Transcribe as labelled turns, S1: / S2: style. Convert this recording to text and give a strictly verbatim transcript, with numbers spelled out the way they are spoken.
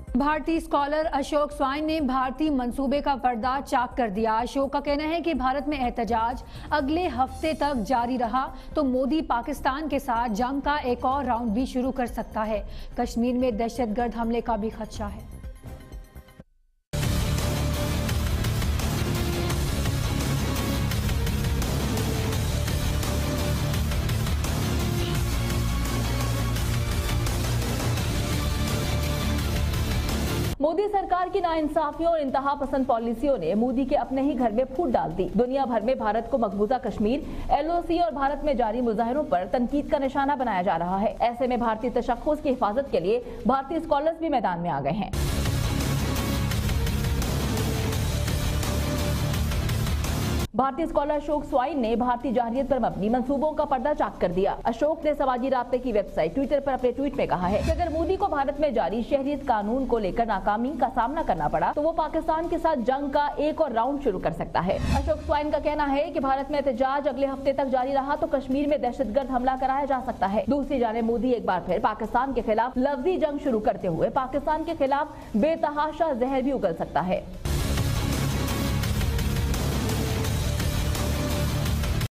S1: بھارتی scholar Ashok swine نے بھارتی منصوبے کا پردہ چاک کر دیا۔ اشوک کا کہنا ہے کہ بھارت میں احتجاج اگلے ہفتے تک جاری رہا تو مودی پاکستان کے ساتھ جنگ کا ایک اور راؤنڈ بھی شروع کر سکتا ہے۔ کشمیر میں دہشت گرد حملے کا بھی خدشہ ہے۔
S2: مودی سرکار کی ناانصافیوں اور انتہا پسند پالیسیوں نے مودی کے اپنے ہی گھر میں پھوٹ ڈال دی۔ دنیا بھر میں بھارت کو مقبوضہ کشمیر، ایل او سی اور بھارت میں جاری مظاہروں پر تنقید کا نشانہ بنایا جا رہا ہے۔ ایسے میں بھارتی تشخص کی حفاظت کے لیے بھارتی اسکالرز بھی میدان میں آ گئے ہیں۔ بھارتی اسکالر اشوک سوائن نے بھارتی جارحیت پر مبنی منصوبوں کا پردہ چاک کر دیا۔ اشوک نے سماجی رابطے کی ویب سائٹ ٹویٹر پر اپنے ٹویٹ میں کہا ہے کہ اگر مودی کو بھارت میں جاری شہریت قانون کو لے کر ناکامی کا سامنا کرنا پڑا تو وہ پاکستان کے ساتھ جنگ کا ایک اور راؤنڈ شروع کر سکتا ہے۔ اشوک سوائن کا کہنا ہے کہ بھارت میں احتجاج اگلے ہفتے تک جاری رہا تو کشمیر میں دہشت گرد حملہ کرایا جا سکتا ہے۔ دوسری جانب مودی ایک بار پھر پاکستان کے خلاف لفظی جنگ شروع کرتے ہوئے پاکستان کے خلاف بے تحاشا زہر بھی اگل سکتا ہے۔